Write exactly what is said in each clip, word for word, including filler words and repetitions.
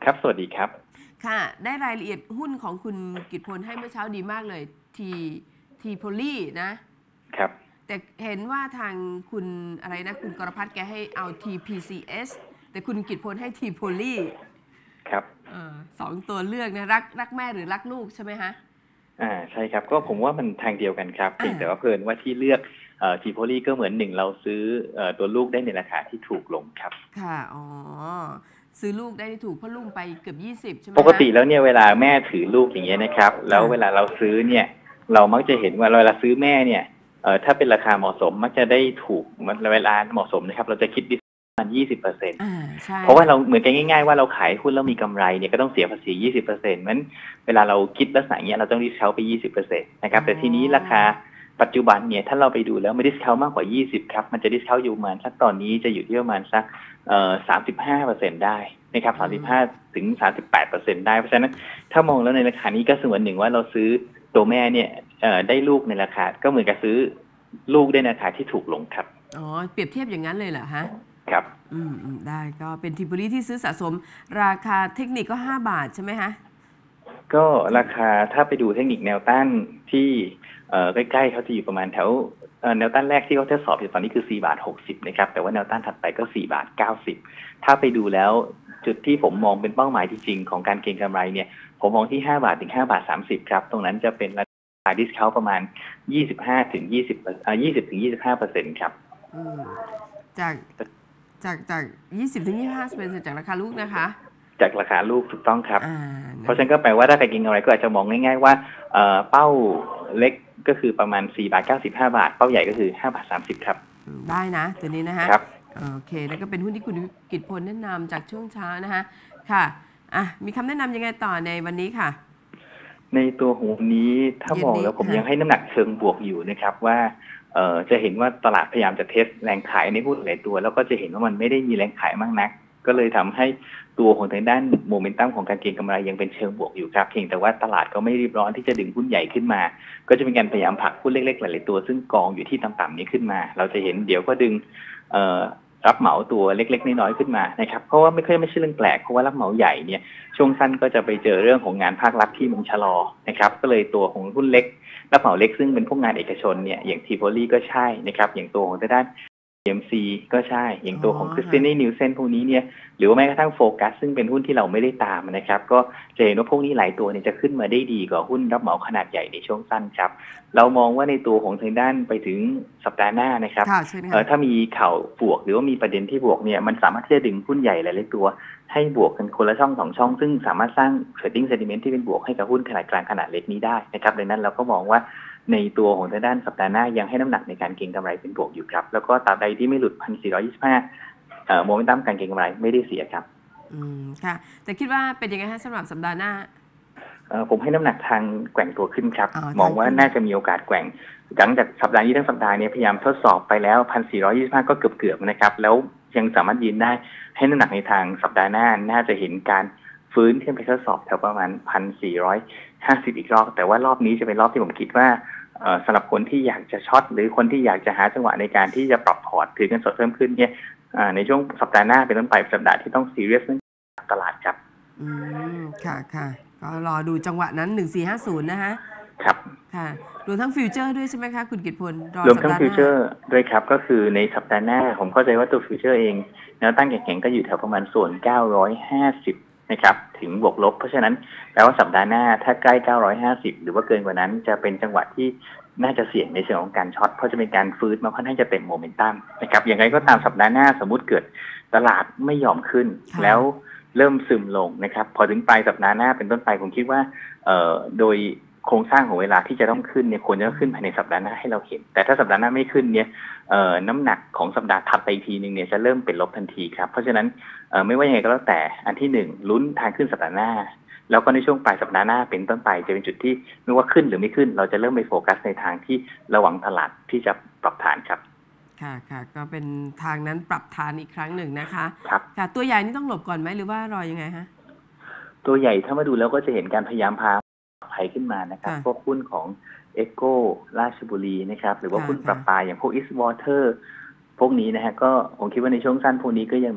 ครับสวัสดีครับค่ะได้รายละเอียดหุ้นของคุณกิตพลให้เมื่อเช้าดีมากเลยทีทีโพลีนะครับแต่เห็นว่าทางคุณอะไรนะคุณกรพัฒน์แกให้เอา ที พี ซี เอส แต่คุณกิตพลให้ทีโพลีครับสองตัวเลือกนะรักรักแม่หรือรักลูกใช่ไหมฮะอ่าใช่ครับก็ผมว่ามันทางเดียวกันครับเพียงแต่ว่าเพิ่นว่าที่เลือกเอ่อทีโพลีก็เหมือนหนึ่งเราซื้อเอ่อตัวลูกได้ในราคาที่ถูกลงครับค่ะอ๋อซื้อลูกได้ถูกเพราะลูกไปเกือบยี่สิบใช่ไหมปกฮะติแล้วเนี่ยเวลาแม่ถือลูกอย่างเงี้ยนะครับแล้วเวลาค่ะเราซื้อเนี่ยเรามักจะเห็นว่าเวลาซื้อแม่เนี่ยเอ่อถ้าเป็นราคาเหมาะสมมักจะได้ถูกมันเวลาเหมาะสมนะครับเราจะคิดดิสประมาณยี่สิบเปอร์เซ็นต์อ่าใช่เพราะว่าค่ะเราเหมือนกันง่ายๆว่าเราขายหุ้นแล้วมีกำไรเนี่ยก็ต้องเสียภาษียี่สิบเปอร์เซ็นต์นั้นเวลาเราคิดลักษณะเนี้ยเราต้องดิสเคาท์ไปยี่สิบเปอร์เซ็นต์นะครับแต่ทีนี้ราคาปัจจุบันเนี่ยถ้าเราไปดูแล้วไม่ดิสเคาท์มากกว่ายี่สิบครับมันจะดิสเคาท์อยู่ประมาณสักตอนนี้จะอยู่ที่ประมาณสักเอ่อ สามสิบห้าเปอร์เซ็นต์ ได้นะครับสามสิบห้าถึงสามสิบแปดเปอร์เซ็นต์ ได้เพราะฉะนั้นถ้ามองแล้วในราคานี้ก็เสมือนหนึ่งว่าเราซื้อตัวแม่เนี่ยเอ่อได้ลูกในราคาก็เหมือนกับซื้อลูกได้ในราคาที่ถูกลงครับอ๋อเปรียบเทียบอย่างนั้นเลยเหรอฮะครับอืมอืมได้ก็เป็นทีโพลีที่ซื้อสะสมราคาเทคนิคก็ห้าบาทใช่ไหมฮะก็ราคาถ้าไปดูเทคนิคแนวต้านที่เอ่อใกล้ๆเขาจะอยู่ประมาณแถวเอ่อแนวต้านแรกที่เขาทดสอบอยู่ตอนนี้คือสี่บาทหกสิบนะครับแต่ว่าแนวต้านถัดไปก็สี่บาทเก้าสิบถ้าไปดูแล้วจุดที่ผมมองเป็นเป้าหมายจริงๆของการเก็งกำไรเนี่ยผมมองที่ห้าบาทถึงห้าบาทสามสิบครับตรงนั้นจะเป็นราคาดิสเคาท์ประมาณยี่สิบห้าถึงยี่สิบเอ่อยี่สิบถึงยี่สิบห้าเปอร์เซ็นต์ครับอืมจากจากจากยี่สิบถึงยี่สิบห้าเปอร์เซ็นต์จากราคาลูกนะคะจากราคาลูกถูกต้องครับอ่าเพราะฉะนั้นก็แปลว่าถ้าใครเก็งกำไรก็อาจจะมองง่ายๆว่าเอ่อเป้าเล็กก็คือประมาณสี่บาทเก้าสิบห้าบาทเป้าใหญ่ก็คือห้าบาทสามสิบครับได้นะตัวนี้นะฮะครับโอเคแล้วก็เป็นหุ้นที่คุณกิตพลแนะนำจากช่วงเช้านะฮะค่ะอ่ะมีคำแนะนำยังไงต่อในวันนี้ค่ะในตัวของวันนี้ถ้ามองแล้วผมยังให้น้ำหนักเชิงบวกอยู่นะครับว่าเอ่อจะเห็นว่าตลาดพยายามจะเทสแรงขายในหุ้นหลายตัวแล้วก็จะเห็นว่ามันไม่ได้มีแรงขายมากนักก็เลยทำให้ตัวของทางด้านโมเมนตัมของการเก็งกำไรยังเป็นเชิงบวกอยู่ครับเพียงแต่ว่าตลาดก็ไม่รีบร้อนที่จะดึงหุ้นใหญ่ขึ้นมาก็จะเป็นการพยายามผลักหุ้นเล็กๆหลายๆตัวซึ่งกองอยู่ที่ต่ำๆนี้ขึ้นมาเราจะเห็นเดี๋ยวก็ดึงเอ่อรับเหมาตัวเล็กๆน้อยๆขึ้นมานะครับเพราะว่าไม่ค่อยไม่ใช่เรื่องแปลกเพราะว่ารับเหมาใหญ่เนี่ยช่วงสั้นก็จะไปเจอเรื่องของงานภาครัฐที่มันชะลอนะครับก็เลยตัวของหุ้นเล็กรับเหมาเล็กซึ่งเป็นพวกงานเอกชนเนี่ยอย่างทีโพลีก็ใช่นะครับอย่างตัวของทางด้าน เอ็ม ซี ก็ใช่อย่างตัวของ Christian Nielsen พวกนี้เนี่ยหรือว่าแม้กระทั่งโฟกัสซึ่งเป็นหุ้นที่เราไม่ได้ตามนะครับก็จะเห็นว่าพวกนี้หลายตัวเนี่ยจะขึ้นมาได้ดีกว่าหุ้นรับเหมาขนาดใหญ่ในช่วงสั้นครับเรามองว่าในตัวของทางด้านไปถึงสัปดาห์หน้านะครับเอ่อถ้ามีข่าวบวกหรือว่ามีประเด็นที่บวกเนี่ยมันสามารถที่จะดึงหุ้นใหญ่หลายๆตัวให้บวกกันคนละช่องสองช่องซึ่งสามารถสร้าง trading sentiment ที่เป็นบวกให้กับหุ้นขนาดกลางขนาดเล็กนี้ได้นะครับดังนั้นเราก็มองว่าในตัวของทางด้านสัปดาห์หน้ายังให้น้ำหนักในการเก็งกำไรเป็นบวกอยู่ครับแล้วก็ตราบใดที่ไม่หลุด หนึ่งพันสี่ร้อยยี่สิบห้า เอ่อโมเมนตัมการเก็งกำไรไม่ได้เสียครับอืมค่ะแต่คิดว่าเป็นยังไงฮะสำหรับสัปดาห์หน้าเอ่อผมให้น้ำหนักทางแกว่งตัวขึ้นครับมองว่าน่าจะมีโอกาสแกว่งหลังจากสัปดาห์นี้ทั้งสัปดาห์นี้พยายามทดสอบไปแล้ว หนึ่งพันสี่ร้อยยี่สิบห้า ก็เกือบๆนะครับแล้วยังสามารถยืนได้ให้น้ำหนักในทางสัปดาห์หน้าน่าจะเห็นการฟื้นขึ้นไปทดสอบแถวประมาณ หนึ่งพันสี่ร้อยห้าสิบ อีกรอบแต่ว่ารอบนี้จะเป็นรอบที่ผมคิดว่าสำหรับคนที่อยากจะช็อตหรือคนที่อยากจะหาจังหวะในการที่จะปรับพอร์ตถือเงินสดเพิ่มขึ้นเนี่ยในช่วงสัปดาห์หน้าเป็นต้นไปสัปดาห์ที่ต้องซีเรียสเรื่องตลาดครับอืมค่ะค่ะก็รอดูจังหวะนั้นหนึ่งสี่ห้าศูนย์นะฮะครับค่ะรวมทั้งฟิวเจอร์ด้วยใช่ไหมคะคุณกิตพลรวมทั้งฟิวเจอร์ด้วยครับก็คือในสัปดาห์หน้าผมเข้าใจว่าตัวฟิวเจอร์เองแนวตั้งแข็งๆก็อยู่แถวประมาณส่วนเก้าร้อยห้าสิบนะครับถึงบวกลบเพราะฉะนั้นแปลว่าสัปดาห์หน้าถ้าใกล้เก้าร้อยห้าสิบหรือว่าเกินกว่านั้นจะเป็นจังหวะที่น่าจะเสี่ยงในเชิงของการช็อตเพราะจะเป็นการฟื้นมาค่อนข้างจะเต็มโมเมนตัมนะครับอย่างไรก็ตามสัปดาห์หน้าสมมุติเกิดตลาดไม่ยอมขึ้นแล้วเริ่มซึมลงนะครับพอถึงปลายสัปดาห์หน้าเป็นต้นไปผมคิดว่าเอ่อโดยโครงสร้างของเวลาที่จะต้องขึ้นเนี่ยควรจะขึ้นภายในสัปดาห์หน้าให้เราเห็นแต่ถ้าสัปดาห์หน้าไม่ขึ้นเนี่ยเอ่อน้ำหนักของสัปดาห์ถัดไปทีนึงเนี่ยจะเริ่มเป็นลบทันทีครับเพราะฉะนั้นเอ่อไม่ว่ายังไงก็แล้วแต่อันที่หนึ่งลุ้นทางขึ้นสัปดาห์หน้าแล้วก็ในช่วงปลายสัปดาห์หน้าเป็นต้นไปจะเป็นจุดที่ไม่ว่าขึ้นหรือไม่ขึ้นเราจะเริ่มไปโฟกัสในทางที่ระหว่างตลาดที่จะปรับฐานครับค่ะค่ะก็เป็นทางนั้นปรับฐานอีกครั้งหนึ่งนะคะครับค่ะตัวใหญ่นี่ต้องหลบก่อนไหมหรือว่ารอยังไงฮะตัวใหญ่ถ้ามาดูแล้วก็จะเห็นการพยายามพาภัยขึ้นมานะครับพวกหุ้นของเอโก้ราชบุรีนะครับหรือว่าหุ้นประปาอย่างพวก East Water พวกนี้นะฮะก็ผมคิดว่าในช่วงสั้นพวกนี้ก็ยังมี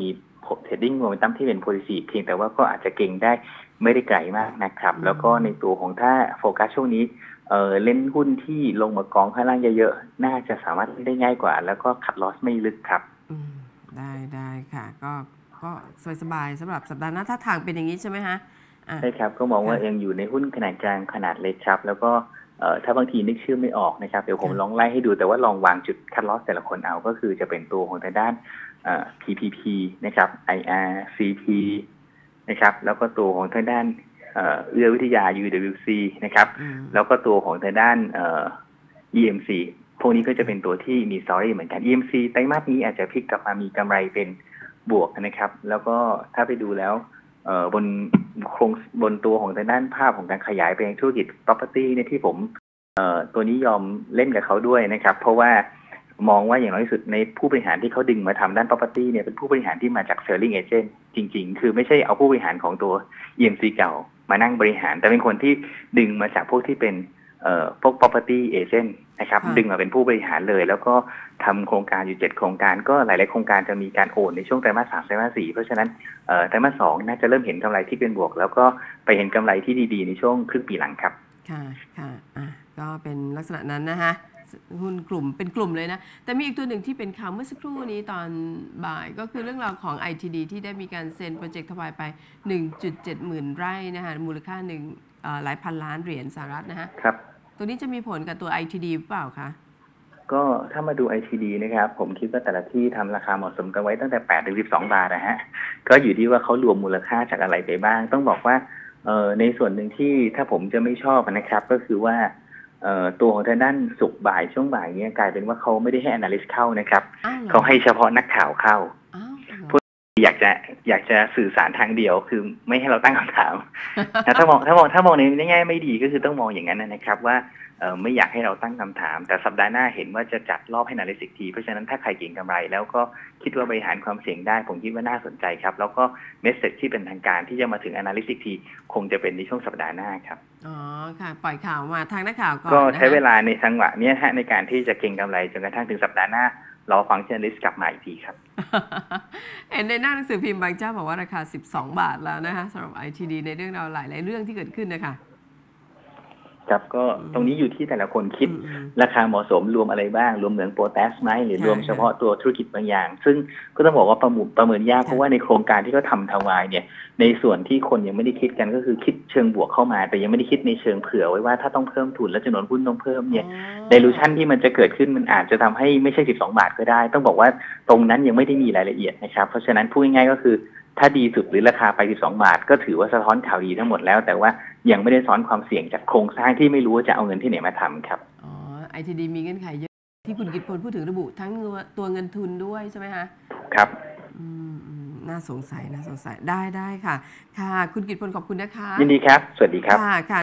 เทรดดิ้งโมเมนตัมที่เป็นโพซิทีฟเพียงแต่ว่าก็อาจจะเก่งได้ไม่ได้ไกลมากนะครับแล้วก็ในตัวของถ้าโฟกัสช่วงนี้เออเล่นหุ้นที่ลงมากองข้างล่างเยอะๆน่าจะสามารถได้ง่ายกว่าแล้วก็คัดลอสไม่ลึกครับอืมได้ได้ค่ะก็ก็สบายๆสำหรับสัปดาห์หน้าถ้าทางเป็นอย่างนี้ใช่ไหมฮะใช่ครับก็มองว่ายังอยู่ในหุ้นขนาดกลางขนาดเล็กครับแล้วก็ถ้าบางทีนึกชื่อไม่ออกนะครับเดี๋ยวผมลองไล่ให้ดูแต่ว่าลองวางจุดคัดลอสแต่ละคนเอาก็คือจะเป็นตัวของทางด้าน พี พี พี นะครับ ไอ อาร์ ซี พี นะครับแล้วก็ตัวของทางด้านเอื้อวิทยา ยู ดับเบิลยู ซี นะครับแล้วก็ตัวของทางด้าน อี เอ็ม ซี พวกนี้ก็จะเป็นตัวที่มีสตอรี่เหมือนกัน อี เอ็ม ซี ไตรมาสนี้อาจจะพลิกกลับมามีกำไรเป็นบวกนะครับแล้วก็ถ้าไปดูแล้วบนโครงบนตัวของทางด้านภาพของการขยายไปยังธุรกิจ property เนี่ยที่ผมตัวนี้ยอมเล่นกับเขาด้วยนะครับเพราะว่ามองว่าอย่างน้อยที่สุดในผู้บริหารที่เขาดึงมาทำด้าน property เนี่ยเป็นผู้บริหารที่มาจาก selling agent จริงๆคือไม่ใช่เอาผู้บริหารของตัว อี เอ็ม ซี เก่ามานั่งบริหารแต่เป็นคนที่ดึงมาจากพวกที่เป็นเอ่อพวก property agent นะครับดึงมาเป็นผู้บริหารเลยแล้วก็ทำโครงการอยู่เจ็ดโครงการก็หลายๆโครงการจะมีการโอนในช่วงไตรมาสสามไตรมาสสี่เพราะฉะนั้นเอ่อไตรมาสสองน่าจะเริ่มเห็นกำไรที่เป็นบวกแล้วก็ไปเห็นกำไรที่ดีๆในช่วงครึ่งปีหลังครับค่ะค่ะอ่ะก็เป็นลักษณะนั้นนะฮะหุ้นกลุ่มเป็นกลุ่มเลยนะแต่มีอีกตัวหนึ่งที่เป็นข่าวเมื่อสักครู่นี้ตอนบ่ายก็คือเรื่องราวของ ไอ ที ดี ที่ได้มีการเซ็นโปรเจกต์ถวายไป หนึ่งจุดเจ็ด หมื่นไร่นะฮะมูลค่าหนึ่งหลายพันล้านเหรียญสหรัฐนะฮะครับตัวนี้จะมีผลกับตัว ไอ ที ดี หรือเปล่าคะก็ถ้ามาดู ไอ ที ดี นะครับผมคิดว่าแต่ละที่ทำราคาเหมาะสมกันไว้ตั้งแต่แปดถึงสิบสองบาทนะฮะก็อยู่ที่ว่าเขารวมมูลค่าจากอะไรไปบ้างต้องบอกว่าเอ่อในส่วนหนึ่งที่ถ้าผมจะไม่ชอบนะครับก็คือว่าเอ่อตัวของทางด้านสุกบ่ายช่วงบ่ายเนี้ยกลายเป็นว่าเขาไม่ได้ให้ analyst เข้านะครับเขาให้เฉพาะนักข่าวเข้าอยากจะอยากจะสื่อสารทางเดียวคือไม่ให้เราตั้งคำถามถ้ามองถ้ามองถ้ามองในแง่ไม่ดีก็คือต้องมองอย่างนั้นนะครับว่าไม่อยากให้เราตั้งคำถามแต่สัปดาห์หน้าเห็นว่าจะจัดรอบให้ analyst ทีเพราะฉะนั้นถ้าใครเก่งกำไรแล้วก็คิดว่าบริหารความเสี่ยงได้ผมคิดว่าน่าสนใจครับแล้วก็เมสเซจที่เป็นทางการที่จะมาถึง analyst ทีคงจะเป็นในช่วงสัปดาห์หน้าครับอ๋อค่ะปล่อยข่าวมาทางนักข่าวก่อนก็ใช้เวลาในจังหวะนี้ฮะในการที่จะเก่งกำไรจนกระทั่งถึงสัปดาห์หน้ารอฟังก์ชันลิสต์กลับมาอีกทีครับเห็นในหน้าหนังสือพิมพ์บางเจ้าบอกว่าราคาสิบสองบาทแล้วนะคะสำหรับ ไอ ที ดี ในเรื่องราวหลายๆเรื่องที่เกิดขึ้นนะคะครับก็ตรงนี้อยู่ที่แต่ละคนคิดราคาเหมาะสมรวมอะไรบ้างรวมเหมืองโพแทสไหมหรือรวมเฉพาะตัวธุรกิจบางอย่างซึ่งก็ต้องบอกว่าประเมินประเมินยากเพราะว่าในโครงการที่เขาทำทวายเนี่ยในส่วนที่คนยังไม่ได้คิดกันก็คือคิดเชิงบวกเข้ามาแต่ยังไม่ได้คิดในเชิงเผื่อไว้ว่าถ้าต้องเพิ่มทุนและจำนวนหุ้นต้องเพิ่มเนี่ยdilutionที่มันจะเกิดขึ้นมันอาจจะทำให้ไม่ใช่สิบสองบาทก็ได้ต้องบอกว่าตรงนั้นยังไม่ได้มีรายละเอียดนะครับเพราะฉะนั้นพูดง่ายๆก็คือถ้าดีสุดหรือราคาไปสิบสองบาทก็ถือว่าสะท้อนข่าวดีทั้งหมดแล้วแต่ว่ายังไม่ได้ซ้อนความเสี่ยงจากโครงสร้างที่ไม่รู้ว่าจะเอาเงินที่ไหนมาทำครับอ๋อ ไอ ที ดี มีเงื่อนไขเยอะที่คุณกิตพลพูดถึงระบุทั้งตัวเงินทุนด้วยใช่ไหมคะครับอืมน่าสงสัยน่าสงสัยได้ได้ค่ะค่ะคุณกิตพลขอบคุณนะคะยินดีครับสวัสดีครับค่ะ